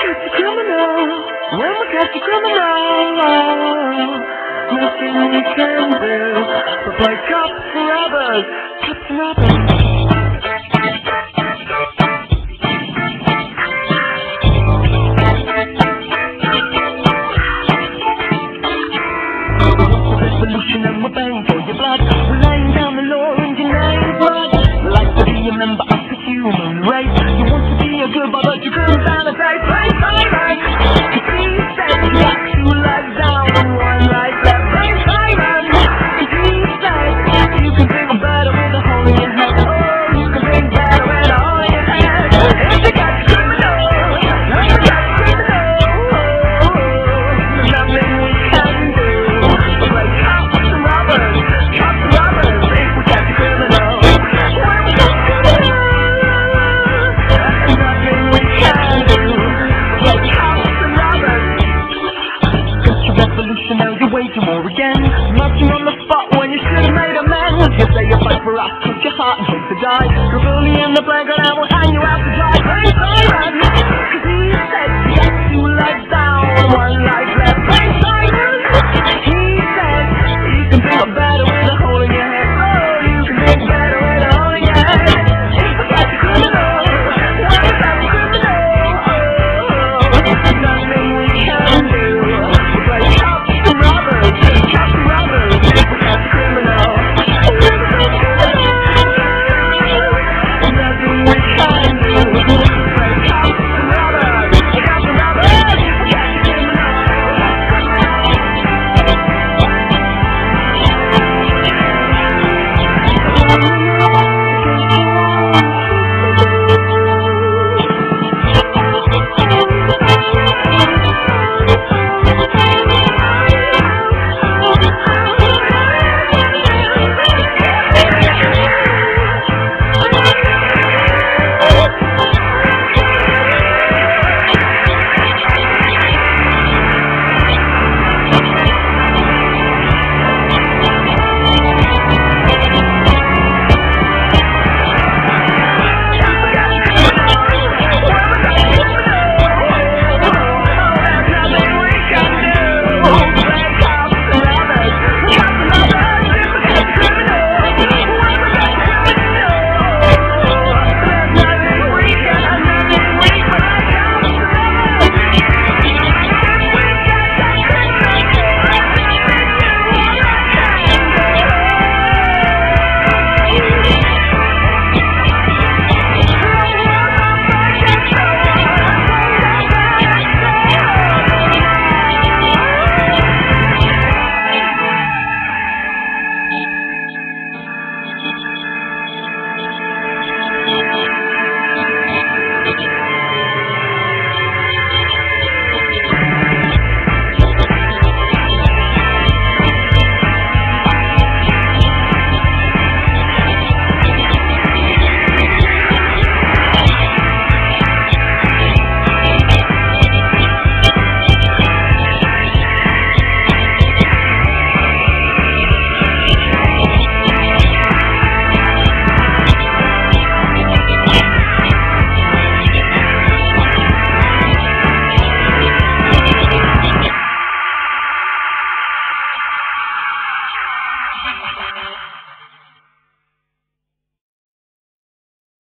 catch a criminal, when we catch a criminal, nothing we can do but play cops and robbers, cops and robbers. And we're paying for your blood. We're laying down the law in your name's blood. We like to be a member of the human race. You want to be a good boy, but you couldn't stand a face. Play silent. You see, said you got 2 lives down and 1 life left. Play silent. He said you can think better with a hole in your head. Oh, you can think better with a hole in your head. If you got criminal, if you got criminal, there's nothing we can do. Play cops and robbers, cops and robbers. If we catch a criminal, when we catch a criminal, there's nothing we can do. Play cops and robbers. Got your revolutionary, you're waging war again. Marching on the spot when you should have made amends. You say you fight for us, put your heart and hope to die. You're a bully in the playground and we'll hang you out to dry. Play silent, 'cause he said you got 2 lives down and 1 life left. Play silent. He said you can think better with a hole in your head. Oh, you can think better with a hole in your head. If we catch a criminal, when we catch a criminal, there's nothing we can do. We play cops and robbers, cops and robbers. If we catch a criminal, there's nothing we can do. We play cops and robbers, cops and robbers. If we catch a criminal.